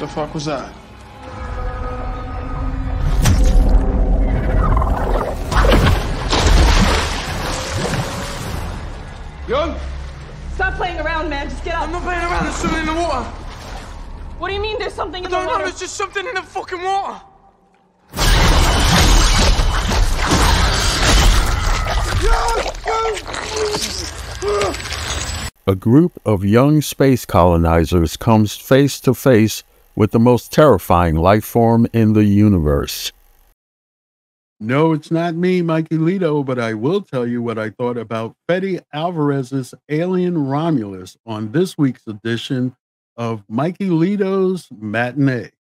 The fuck was that? Yo! Stop playing around, man. Just get up. I'm not playing around. There's something in the water. What do you mean there's something in the water? I don't know. There's just something in the fucking water. A group of young space colonizers comes face to face with the most terrifying life form in the universe. No, it's not me, Mikeylito, but I will tell you what I thought about Fede Alvarez's Alien Romulus on this week's edition of Mikeylito's Matinee.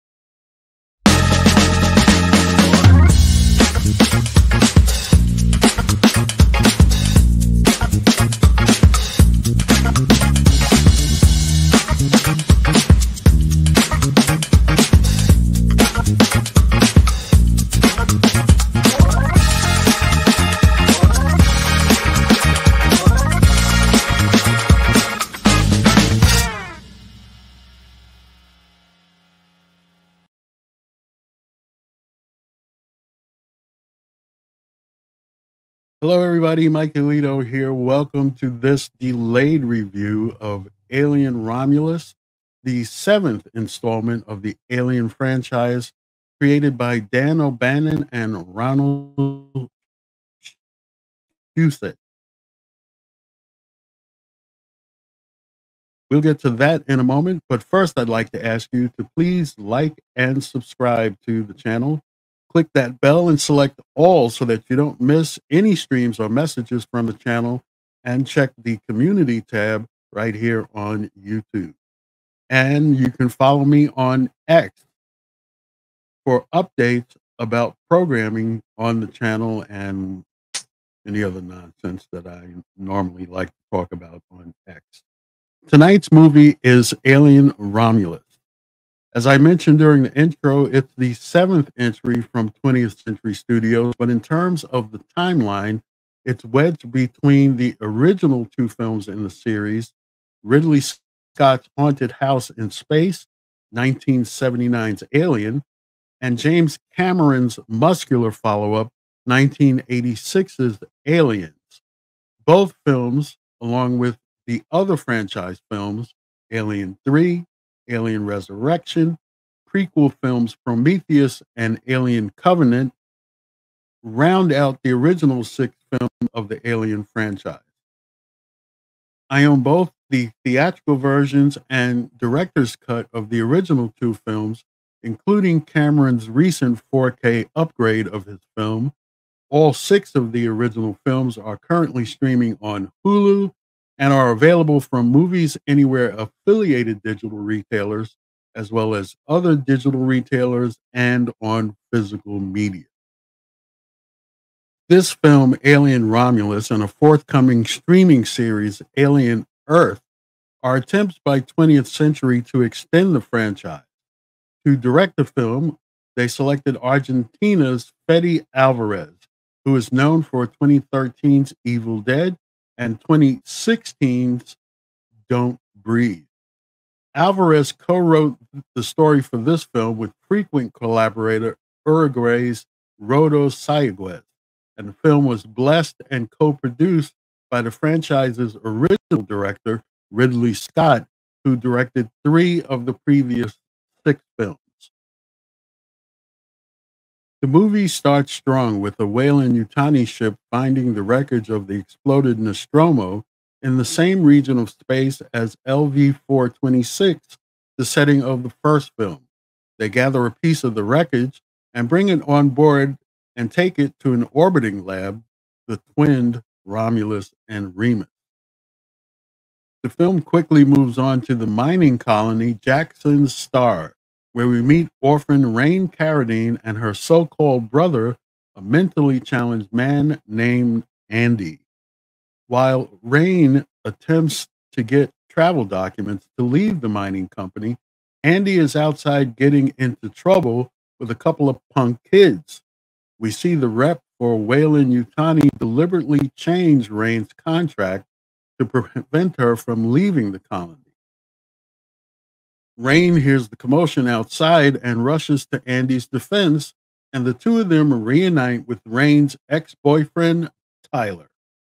Hello, everybody. Mikeylito here. Welcome to this delayed review of Alien Romulus, the 7th installment of the Alien franchise, created by Dan O'Bannon and Ronald Shusett. We'll get to that in a moment, but first I'd like to ask you to please like and subscribe to the channel. Click that bell and select all so that you don't miss any streams or messages from the channel, and check the community tab right here on YouTube. And you can follow me on X for updates about programming on the channel and any other nonsense that I normally like to talk about on X. Tonight's movie is Alien Romulus. As I mentioned during the intro, it's the 7th entry from 20th Century Studios, but in terms of the timeline, it's wedged between the original 2 films in the series, Ridley Scott's Haunted House in Space, 1979's Alien, and James Cameron's muscular follow-up, 1986's Aliens. Both films, along with the other franchise films, Alien 3, Alien Resurrection, prequel films Prometheus and Alien Covenant, round out the original 6th film of the Alien franchise. I own both the theatrical versions and director's cut of the original 2 films, including Cameron's recent 4K upgrade of his film. All 6 of the original films are currently streaming on Hulu and are available from Movies Anywhere affiliated digital retailers, as well as other digital retailers and on physical media. This film, Alien Romulus, and a forthcoming streaming series, Alien Earth, are attempts by 20th Century to extend the franchise. To direct the film, they selected Argentina's Fede Alvarez, who is known for 2013's Evil Dead and 2016's Don't Breathe. Alvarez co-wrote the story for this film with frequent collaborator Uruguay's Rodo Sayaguez, and the film was blessed and co-produced by the franchise's original director, Ridley Scott, who directed 3 of the previous 6 films. The movie starts strong with a Weyland-Yutani ship finding the wreckage of the exploded Nostromo in the same region of space as LV-426, the setting of the first film. They gather a piece of the wreckage and bring it on board and take it to an orbiting lab, the twinned Romulus and Remus. The film quickly moves on to the mining colony Jackson's Star, where we meet orphan Rain Carradine and her so-called brother, a mentally challenged man named Andy. While Rain attempts to get travel documents to leave the mining company, Andy is outside getting into trouble with a couple of punk kids. We see the rep for Weyland-Yutani deliberately change Rain's contract to prevent her from leaving the colony. Rain hears the commotion outside and rushes to Andy's defense, and the two of them reunite with Rain's ex-boyfriend, Tyler.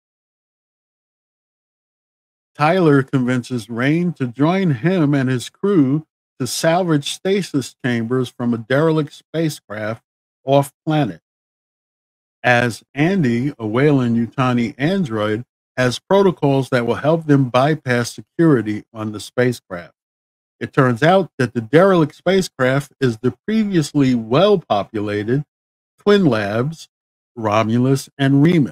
Tyler convinces Rain to join him and his crew to salvage stasis chambers from a derelict spacecraft off-planet. As Andy, a Weyland-Yutani android, has protocols that will help them bypass security on the spacecraft. It turns out that the derelict spacecraft is the previously well-populated twin labs, Romulus and Remus.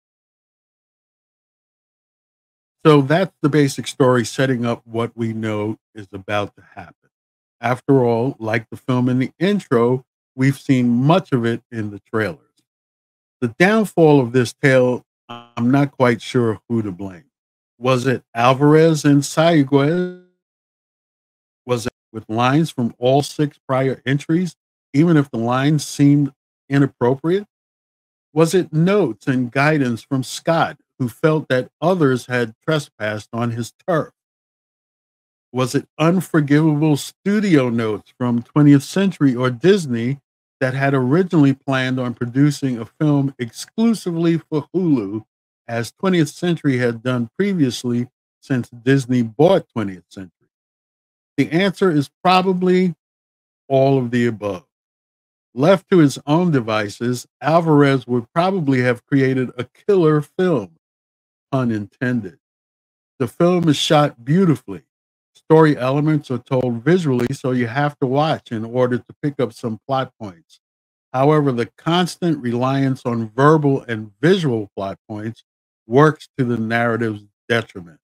So that's the basic story setting up what we know is about to happen. After all, like the film in the intro, we've seen much of it in the trailers. The downfall of this tale, I'm not quite sure who to blame. Was it Alvarez and Saiguez? Was it with lines from all 6 prior entries, even if the lines seemed inappropriate? Was it notes and guidance from Scott, who felt that others had trespassed on his turf? Was it unforgivable studio notes from 20th Century or Disney that had originally planned on producing a film exclusively for Hulu, as 20th Century had done previously since Disney bought 20th Century? The answer is probably all of the above. Left to his own devices, Alvarez would probably have created a killer film, pun intended. The film is shot beautifully. Story elements are told visually, so you have to watch in order to pick up some plot points. However, the constant reliance on verbal and visual plot points works to the narrative's detriment.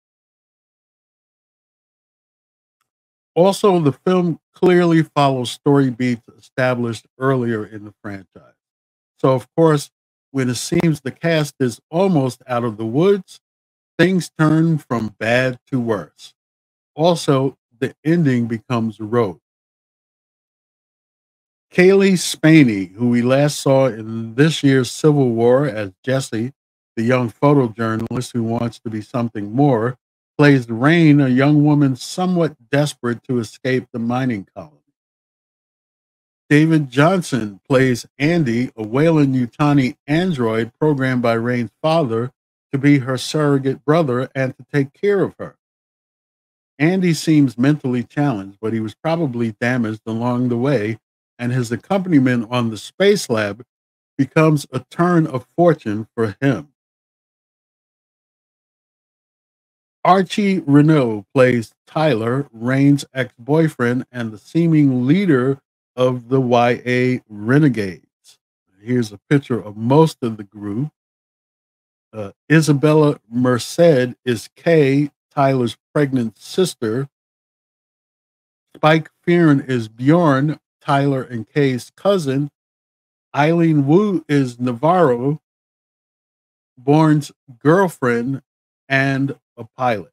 Also, the film clearly follows story beats established earlier in the franchise. So, of course, when it seems the cast is almost out of the woods, things turn from bad to worse. Also, the ending becomes rote. Kaylee Spaney, who we last saw in this year's Civil War as Jessie, the young photojournalist who wants to be something more, plays Rain, a young woman somewhat desperate to escape the mining colony. David Johnson plays Andy, a Weyland-Yutani android programmed by Rain's father to be her surrogate brother and to take care of her. Andy seems mentally challenged, but he was probably damaged along the way, and his accompaniment on the space lab becomes a turn of fortune for him. Archie Renault plays Tyler, Rain's ex-boyfriend and the seeming leader of the YA Renegades. Here's a picture of most of the group. Isabella Merced is Kay, Tyler's pregnant sister. Spike Fearon is Bjorn, Tyler and Kay's cousin. Eileen Wu is Navarro, Bourne's girlfriend and a pilot.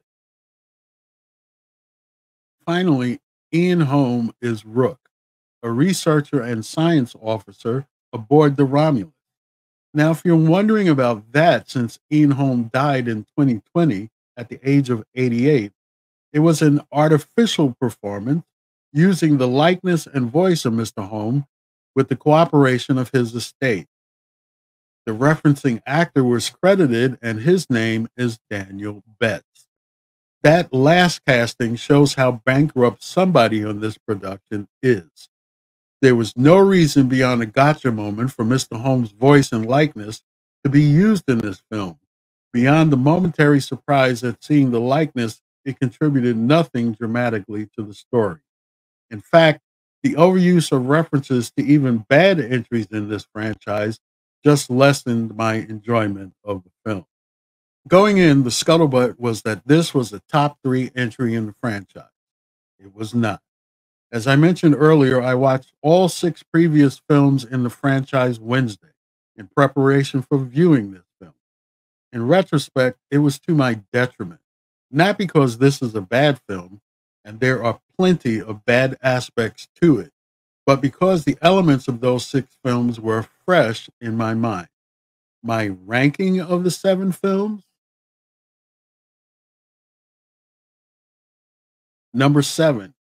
Finally, Ian Holm is Rook, a researcher and science officer aboard the Romulus. Now, if you're wondering about that, since Ian Holm died in 2020 at the age of 88, it was an artificial performance using the likeness and voice of Mr. Holm with the cooperation of his estate. The referencing actor was credited, and his name is Daniel Betts. That last casting shows how bankrupt somebody on this production is. There was no reason beyond a gotcha moment for Mr. Holmes' voice and likeness to be used in this film. Beyond the momentary surprise at seeing the likeness, it contributed nothing dramatically to the story. In fact, the overuse of references to even bad entries in this franchise just lessened my enjoyment of the film. Going in, the scuttlebutt was that this was a top 3 entry in the franchise. It was not. As I mentioned earlier, I watched all 6 previous films in the franchise Wednesday in preparation for viewing this film. In retrospect, it was to my detriment. Not because this is a bad film, and there are plenty of bad aspects to it, but because the elements of those 6 films were fresh in my mind. My ranking of the 7 films: number 7,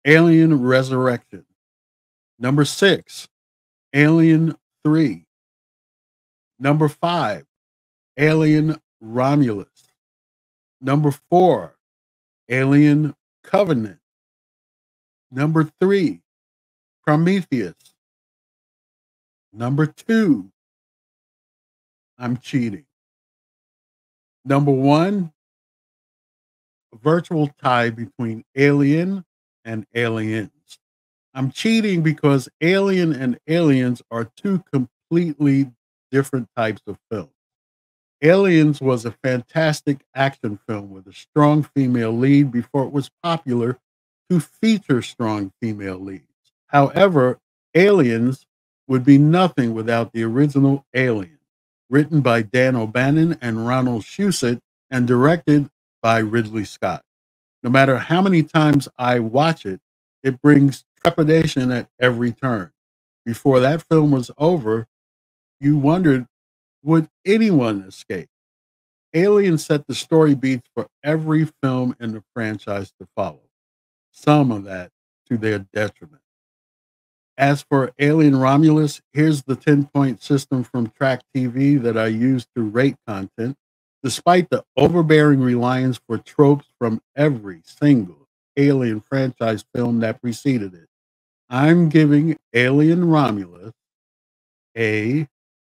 Alien Resurrection. Number 6, Alien 3. Number 5, Alien Romulus. Number 4, Alien Covenant. Number 3, Prometheus. Number 2, I'm cheating. Number 1, a virtual tie between Alien and Aliens. I'm cheating because Alien and Aliens are two completely different types of films. Aliens was a fantastic action film with a strong female lead before it was popular to feature strong female leads. However, Aliens would be nothing without the original Alien, written by Dan O'Bannon and Ronald Shusett and directed by Ridley Scott. No matter how many times I watch it, it brings trepidation at every turn. Before that film was over, you wondered, would anyone escape? Alien set the story beats for every film in the franchise to follow, some of that to their detriment. As for Alien Romulus, here's the 10-point system from Track TV that I use to rate content. Despite the overbearing reliance for tropes from every single Alien franchise film that preceded it, I'm giving Alien Romulus a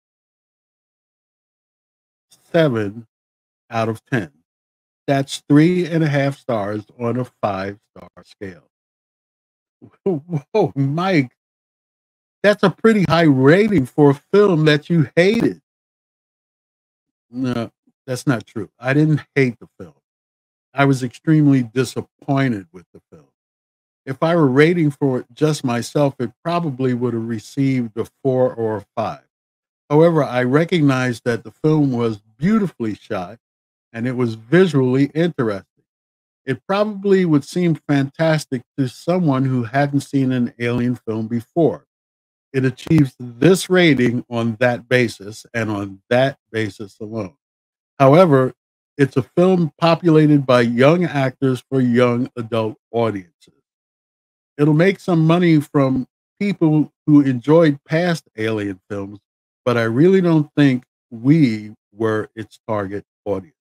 7 out of 10. That's 3.5 stars on a 5-star scale. Whoa, Mike, that's a pretty high rating for a film that you hated. No, that's not true. I didn't hate the film. I was extremely disappointed with the film. If I were rating for it just myself, it probably would have received a 4 or a 5. However, I recognized that the film was beautifully shot and it was visually interesting. It probably would seem fantastic to someone who hadn't seen an Alien film before. It achieves this rating on that basis and on that basis alone. However, it's a film populated by young actors for young adult audiences. It'll make some money from people who enjoyed past Alien films, but I really don't think we were its target audience.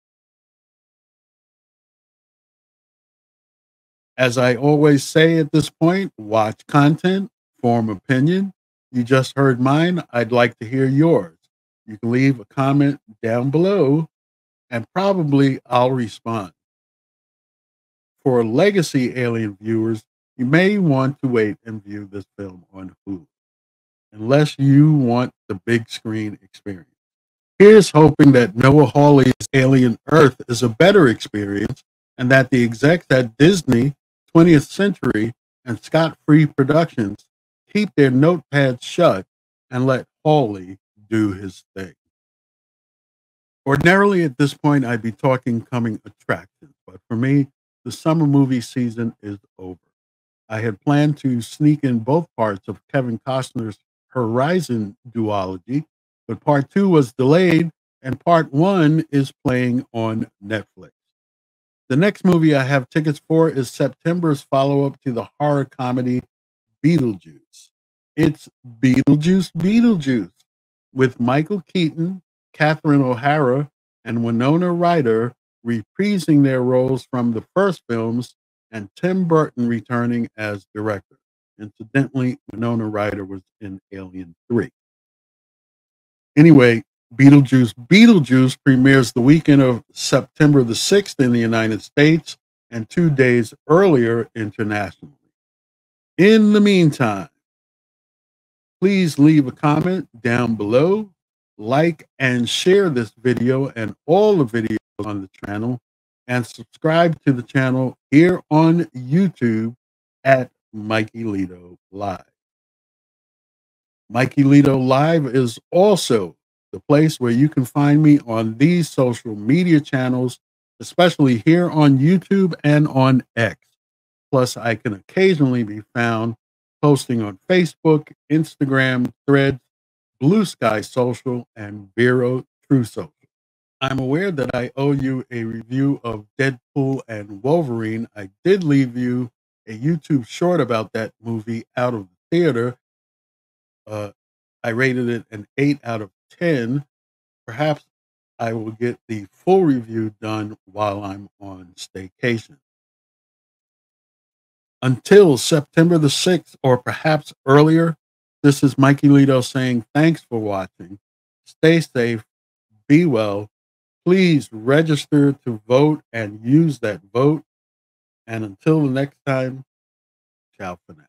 As I always say at this point, watch content, form opinion. You just heard mine. I'd like to hear yours. You can leave a comment down below and probably I'll respond. For legacy Alien viewers, you may want to wait and view this film on Hulu, unless you want the big screen experience. Here's hoping that Noah Hawley's Alien Earth is a better experience and that the execs at Disney, 20th Century, and Scott Free Productions keep their notepads shut and let Hawley do his thing. Ordinarily, at this point, I'd be talking coming attractions, but for me, the summer movie season is over. I had planned to sneak in both parts of Kevin Costner's Horizon duology, but part 2 was delayed and part 1 is playing on Netflix. The next movie I have tickets for is September's follow-up to the horror comedy Beetlejuice. It's Beetlejuice, with Michael Keaton, Catherine O'Hara, and Winona Ryder reprising their roles from the first films and Tim Burton returning as director. Incidentally, Winona Ryder was in Alien 3. Anyway, Beetlejuice premieres the weekend of September the 6th in the United States and 2 days earlier internationally. In the meantime, please leave a comment down below, like and share this video and all the videos on the channel, and subscribe to the channel here on YouTube at MikeylitoLIVE. MikeylitoLIVE is also the place where you can find me on these social media channels, especially here on YouTube and on X. Plus, I can occasionally be found posting on Facebook, Instagram, Threads, Blue Sky Social, and Vero True Social. I'm aware that I owe you a review of Deadpool and Wolverine. I did leave you a YouTube short about that movie out of the theater. I rated it an 8 out of 10. Perhaps I will get the full review done while I'm on staycation. Until September the 6th, or perhaps earlier, this is Mikeylito saying thanks for watching. Stay safe, be well. Please register to vote and use that vote. And until the next time, ciao for now.